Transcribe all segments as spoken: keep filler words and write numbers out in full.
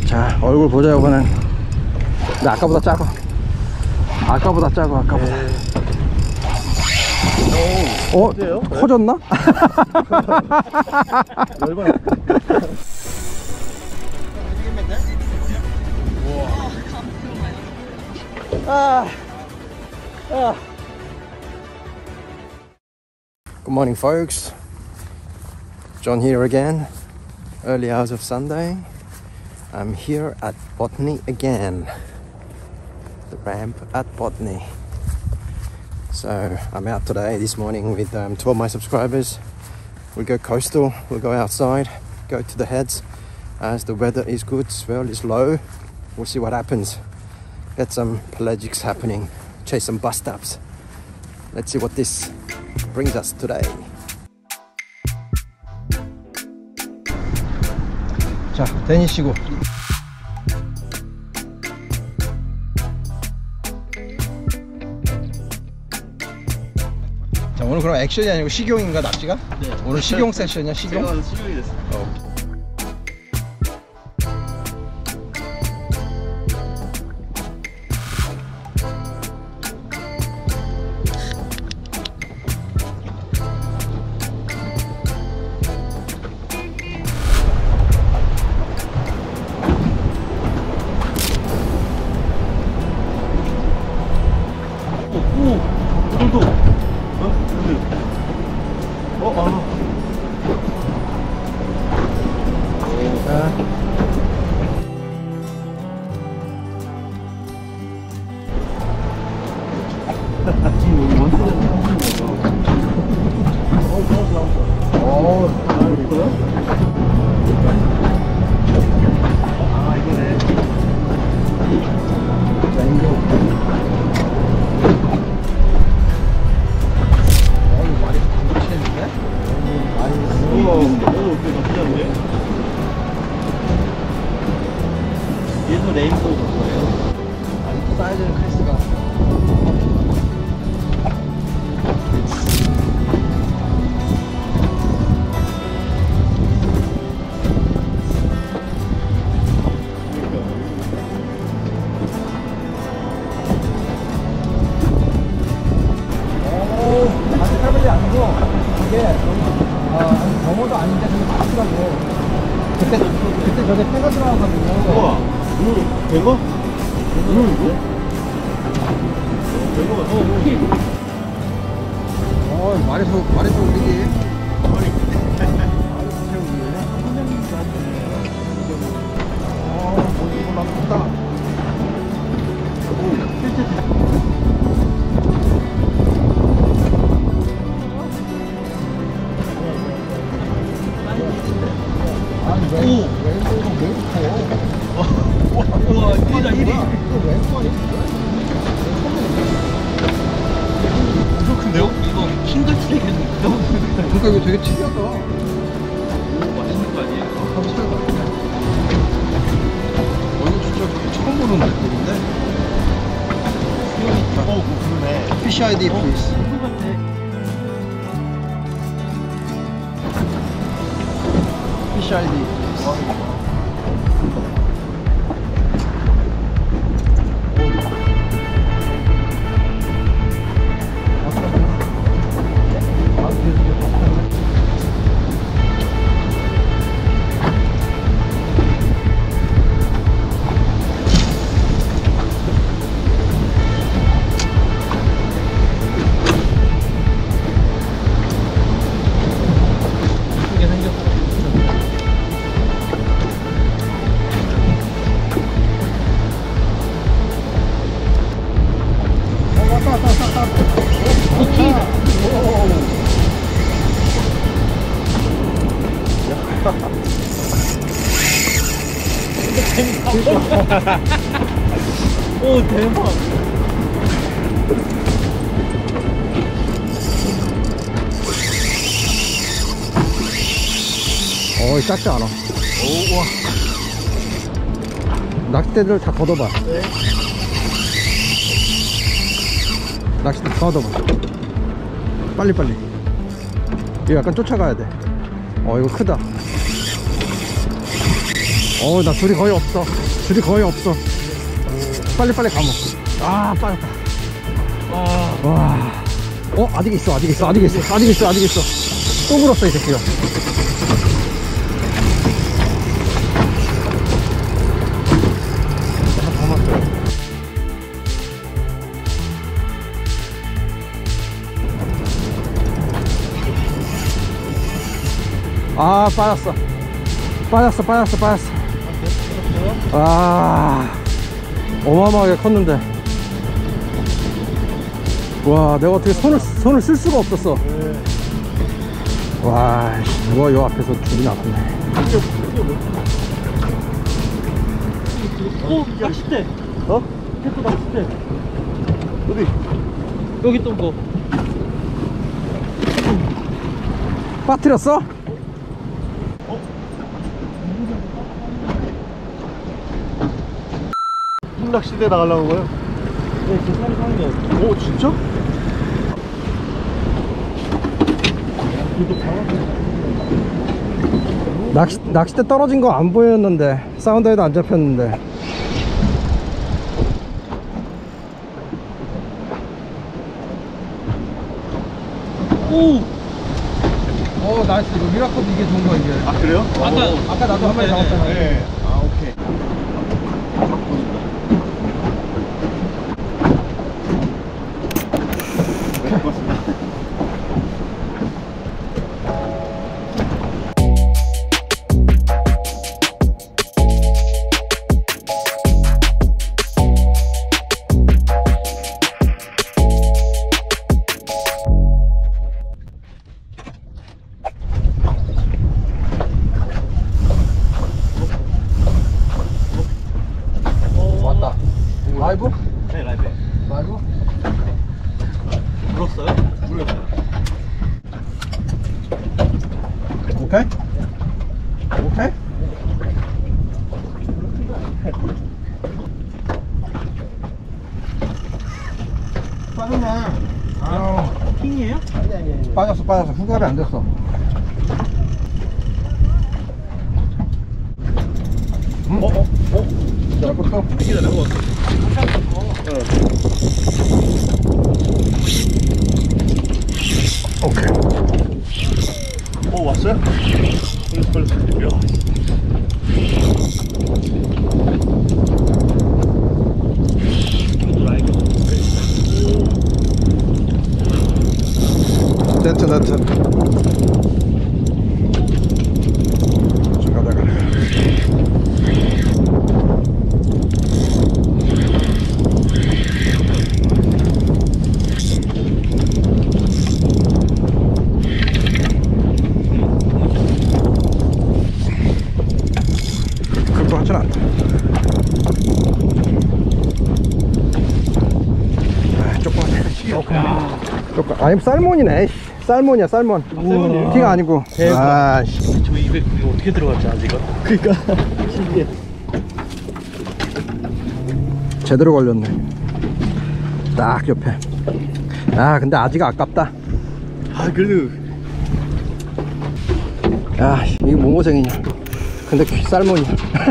자, 얼굴 보자. 이번엔 근데 아까보다 작아. 아까보다 작아. 아까보다. 네. 오, 어? 어때요? 커졌나? 아, 아. Good morning, folks. John here again. Early hours of Sunday. I'm here at Botany again. The ramp at Botany. So I'm out today this morning with um, two of my subscribers. We'll go coastal, we'll go outside, go to the heads as the weather is good, swell is low. We'll see what happens. Get some pelagics happening, chase some bust ups. Let's see what this brings us today. 자, 데니시고. 자, 오늘 그럼 액션이 아니고 식용인가 낚시가? 네. 오늘 식용 세션이야, 식용? 제가 식용이 됐어. 어. 오, 어? 어? 아. 지금 원투는 어, 아, 이거요? 아, 이거네. 자, 이거. 얘도 레인보우 거예요. 아니, 사이즈는 크리스가. 오, 아직 해볼이 아니고 이게 아, 경호도 아닌데 되게 많더라고. 그때 그때 저게 패가 들어가가지고. 우와, 이거 대거? 응, 이거? 대거, 어, 키. 어, 말해서 말해서 올리기. 머리. 말해서 채우기. 선생님도 한테. 어, 뭐지 이거 나 크다. 오, 실제. 오! 왼손은 왜 커? 우와, 진짜 일 위! 이거 왼손이? 엄청 큰데요? 이거 킹같이 생겼는데? 그러니까 이거 되게 특이하다. 오, 맛있는 거 아니에요? 한번 차이가 아니네. 어, 이거 진짜 처음 보는 느낌인데? 어, 그러네. Fish 아이디, please. 이거 같아. Fish 아이디. 오, 대박. 어, 작지 않아. 오, 와. 낚싯대를 다 걷어봐. 네. 낚싯대 다 걷어봐. 빨리빨리. 이거 약간 쫓아가야 돼. 어, 이거 크다. 어, 나 줄이 거의 없어. 줄이 거의 없어. 빨리 빨리 가면. 아, 빨리 빨리. 아, 와. 어, 아직 있어, 아직 있어, 아직 있어, 아직 있어, 아직 있어. 또 물었어, 이 새끼가. 아, 빠졌어. 빠졌어, 빠졌어, 빠졌어. 아, 어마어마하게 컸는데. 와, 내가 어떻게 손을, 손을 쓸 수가 없었어. 와, 씨, 누가 요 앞에서 줄이 나쁘네. 오, 낚싯대. 어? 또 낚싯대. 어디? 여기 또 뭐? 빠뜨렸어? 낚시대 나가려고 거요? 네, 제 살이 사는 거. 오 진짜? 낚시, 낚싯대 떨어진 거 안 보였는데, 사운드에도 안 잡혔는데. 오! 어, 나이스. 이거 미라코드 이게 좋은 거야, 이게. 아 그래요? 아까, 아까 나도 한 마리 잡았잖아. 네. 아 오케이. 네, 고맙습니다. 왔다. 라이브? 네 라이브. 라이브? 물었어요? 모르겠어요. 오케이? 오케이? 빠졌네. 아유, 킹이에요? 빠졌어, 빠졌어. 후가리 안 됐어. 음? 어? 어? 어? 잘못했어? 이게 나온 것 같아. 오케이. 오 왔어요? 걸렸어 걸렸어. 이야. 네트, 네트. 좀 가다가. 그럴 것 같진 않다. 아, 조그맣네. 조금. 아니, 살몬이네. 씨. 살몬이야, 살몬. 살몬이에요? 티가 아니고. 대박. 아, 씨. 저 입에 이거 어떻게 들어갔지, 아직은? 그니까. 신기해. 제대로 걸렸네. 딱 옆에. 아, 근데 아직 아깝다. 아 그래도 야, 이게 모모생이냐. 근데 살몬이야.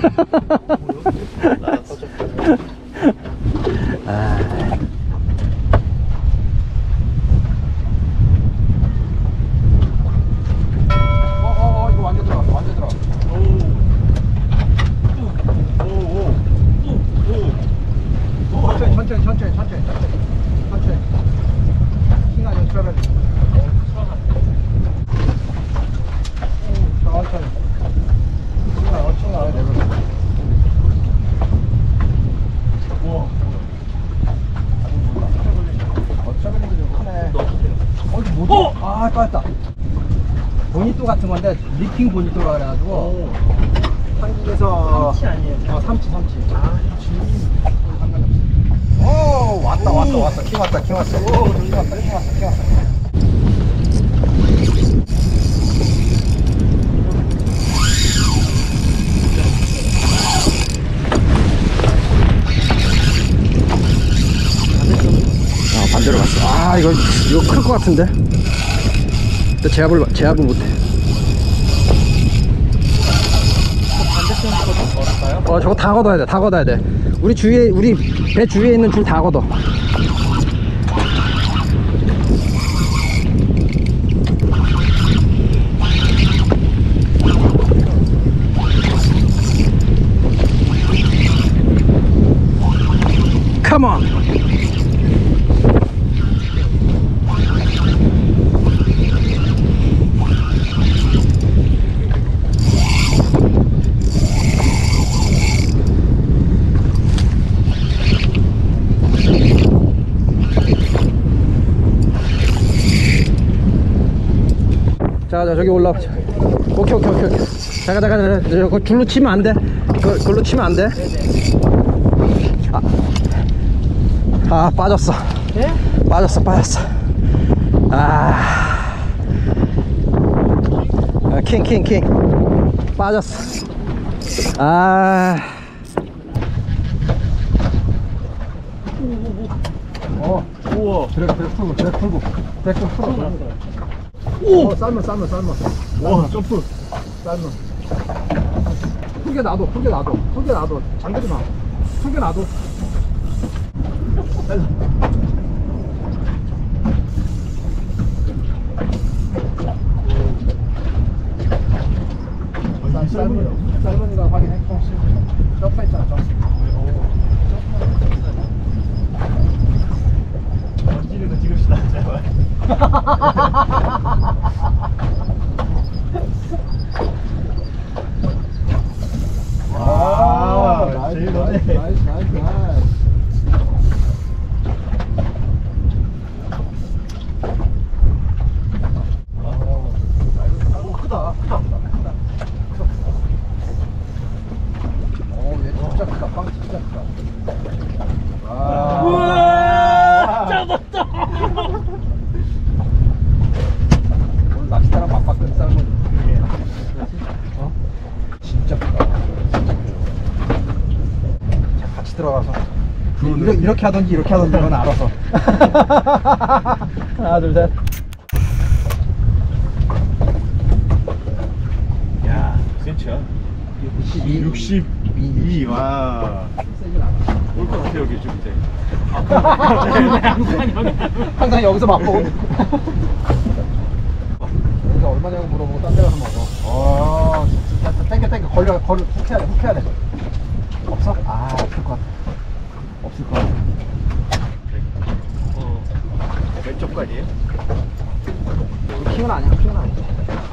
아. 어, 어, 어, 이거 완전 들어갔어, 완전 들어갔어. 천천히, 천천히, 천천히, 천천히, 천천히, 천천히. 킹아 연출하면. 천천히. 킹아, 어, 킹아, 내가. 우와. 어쩌면 이거 좀 크네. 어, 이거 뭐지? 어! 아, 빠졌다. 보니또 같은 건데, 리핑 보니또라 그래가지고. 한국에서. 삼치 아니에요? 어, 삼치, 삼치. 아, 오, 왔다, 왔다, 왔어. 킹 왔다, 킹 왔어. 오, 킹 왔다, 킹 왔어, 킹 왔어. 아, 반대로 갔어. 아, 이거, 이거 클 것 같은데? 근데 제압을, 제압을 못해. 반대편 거죠? 어 저거 다 걷어야 돼. 다 걷어야 돼. 우리 주위에 우리 배 주위에 있는 줄 다 걷어. Come on. 자, 자, 저기 올라와. 오케이, 오케이, 오케이, 오케이. 잠깐, 잠깐, 잠깐. 저거 줄로 치면 안 돼. 그, 그걸로 치면 안 돼. 아, 아 빠졌어. 네? 빠졌어, 빠졌어. 아, 아, 킹, 킹, 킹. 빠졌어. 아. 어, 우와. 드래그 드래그 풀고 드래그 풀고 드래그 풀어. 오, 삶아 삶아 삶아. 와, 점프. 삶아. 풀게 놔둬, 풀게 놔둬, 풀게 놔둬. 잠그지 마. 풀게 놔둬. 쌀- 삶은 삶은이가 확인해. 점프 있잖아, 점프. 찌르고 찍읍시다, 제발. 아, 나이스, 제일 나이스, 너네. 나이스, 나이스, 나이스. 오, 크다, 크다, 크다. 오, 얘 진짜 크다, 빵 진짜 크다. 아. 우와, 잡았다. 오늘 낚시타랑 맞바꾼 삶은. 어? 진짜 크다. 진짜 크다. 자, 같이 들어가서. 이렇게, 이렇게 하던지 이렇게 하던지 그건 알아서. 하나, 둘, 셋. 야, 센치야. 육십이. 육십이. 와. 세진 않아. 올 것 같아, 여기 좀 밑에. 항상 여기서 맛보고. 여기가 얼마냐고 물어보고 딴 데 가서 먹어. 어, 진짜 땡겨 땡겨 걸려 걸려 훅 해야 돼, 훅 해야 돼. 없어? 아, 없을 것 같아. 없을 것 같아. 어. 왼쪽까지예요? 킹은 아니야, 킹은 아니야.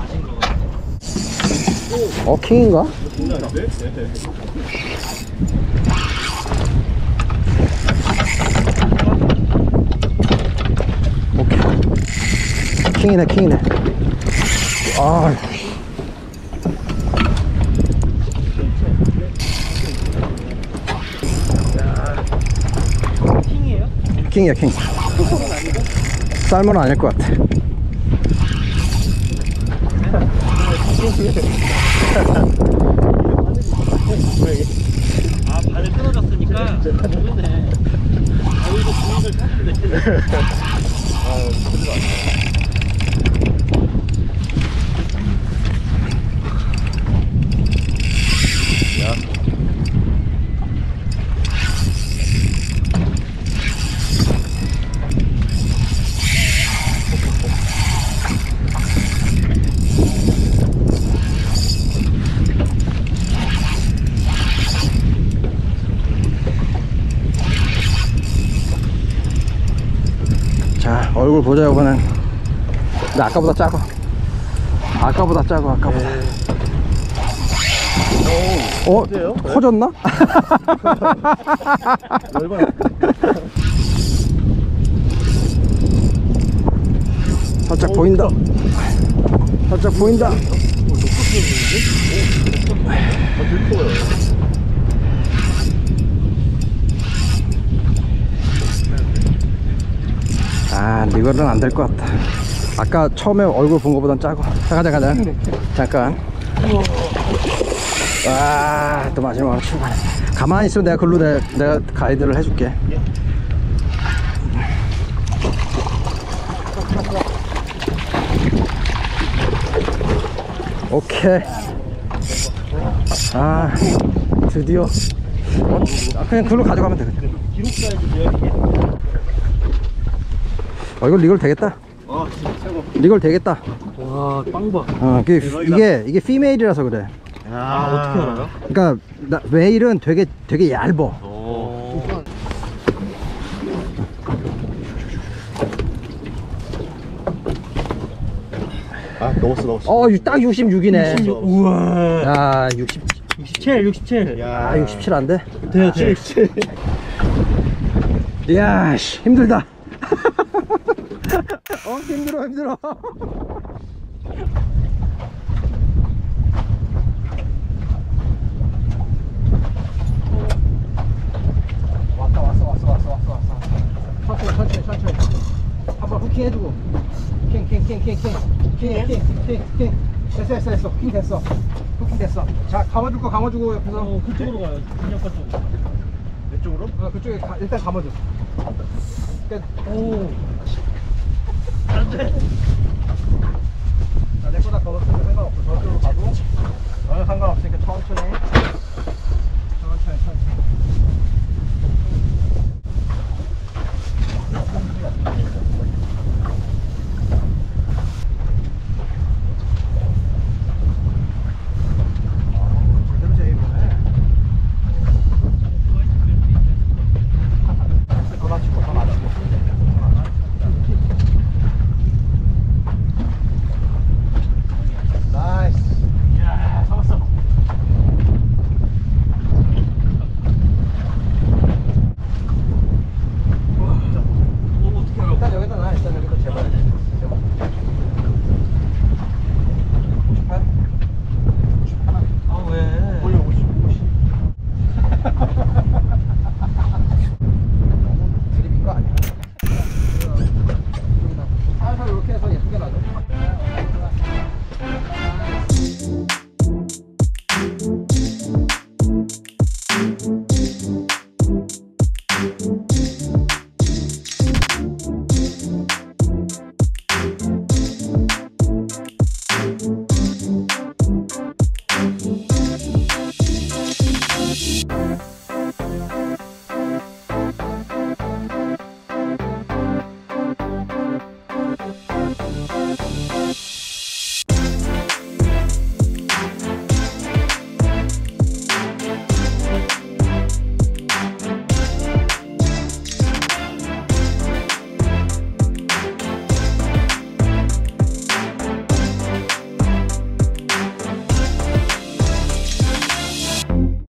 어, 킹인가? 장난인데? 네. 오케이. 킹이네, 킹이네. 아. 킹이에요? 킹이야, 킹. 쌀몬은 아닐 것 같아. 아, 발을 끊어졌으니까 모르네. 아, 이거 주인을 찾는데. 자, 얼굴 보자, 이번엔. 근데 아까보다 작아. 아까보다 작아, 아까보다. 어? 어때요? 커졌나? 열받아. 살짝 보인다. 살짝 보인다. 아, 근데 이거는 안 될 것 같다. 아까 처음에 얼굴 본 거보단 작아. 잠깐, 잠깐, 잠깐. 잠깐. 와, 또 마지막으로 출발해. 가만히 있으면 내가 글로 내, 내가 가이드를 해줄게. 오케이. 아, 드디어. 어, 아, 그냥 글로 가져가면 돼. 그냥. 기록사에도 돼요 이게. 어, 이거 리걸 되겠다. 아 진짜 최고. 리걸 되겠다. 와, 빵 봐. 어, 이게, 대박이다. 이게, 이게 피메일이라서 그래. 아, 어떻게 알아요? 그러니까, 나, 메일은 되게, 되게 얇어. 오. 아 넣었어 넣었어. 어, 유- 딱 육십육이네. 육십육. 우와. 야, 육십, 육십칠, 육십칠. 야. 아, 육십칠 안 돼? 돼요, 돼. 이야, 씨, 힘들다. 어, 힘들어, 힘들어. 왔다 왔어 왔어 왔어 왔어 왔어. 천천히 천천히 천천히. 한번 후킹 해주고. 킹킹킹킹킹킹킹킹킹. 됐어 됐어 됐어. 킹 됐어. 후킹 됐어. 자 감아줄 거 감아주고 옆에서. 어, 그쪽으로 가요. 분역가 쪽으로. 이쪽으로? 어, 그쪽에 가, 일단 감아줘. 끝. 오. 자, 내 거다 걸었으니까 상관없어. 저쪽으로 가고. 어, 상관없으니까 천천히.